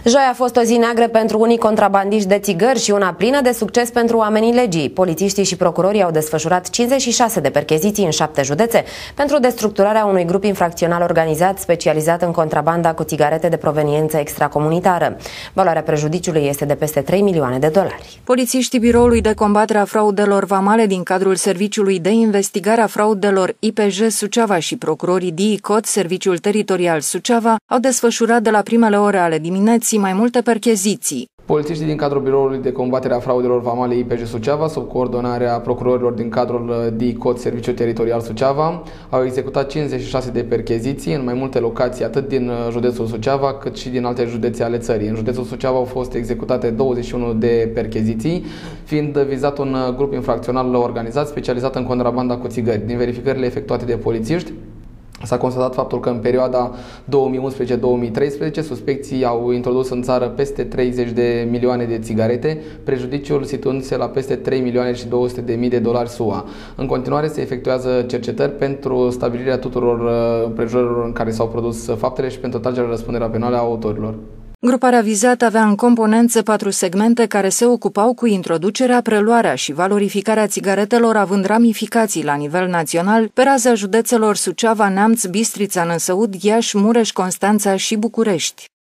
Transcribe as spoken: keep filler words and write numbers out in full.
Joi a fost o zi neagră pentru unii contrabandiști de țigări și una plină de succes pentru oamenii legii. Polițiștii și procurorii au desfășurat cincizeci și șase de percheziții în șapte județe pentru destructurarea unui grup infracțional organizat specializat în contrabanda cu țigarete de proveniență extracomunitară. Valoarea prejudiciului este de peste trei milioane de dolari. Polițiștii Biroului de Combatere a Fraudelor Vamale din cadrul Serviciului de Investigare a Fraudelor I P J Suceava și procurorii D I C O T, Serviciul Teritorial Suceava, au desfășurat de la primele ore ale dimineții mai multe percheziții. Polițiștii din cadrul Biroului de Combatere a Fraudelor Vamale I P J Suceava, sub coordonarea procurorilor din cadrul D I C O T, Serviciul Teritorial Suceava, au executat cincizeci și șase de percheziții în mai multe locații, atât din județul Suceava, cât și din alte județe ale țării. În județul Suceava au fost executate douăzeci și unu de percheziții, fiind vizat un grup infracțional organizat specializat în contrabanda cu țigări. Din verificările efectuate de polițiști, s-a constatat faptul că în perioada două mii unsprezece două mii treisprezece suspecții au introdus în țară peste treizeci de milioane de țigarete, prejudiciul situându-se la peste trei milioane și două sute de mii de dolari S U A. În continuare se efectuează cercetări pentru stabilirea tuturor prejurărilor în care s-au produs faptele și pentru tragerea răspunderea penală a autorilor. Gruparea vizată avea în componență patru segmente care se ocupau cu introducerea, preluarea și valorificarea țigaretelor, având ramificații la nivel național pe raza județelor Suceava, Neamț, Bistrița, Năsăud, Iași, Mureș, Constanța și București.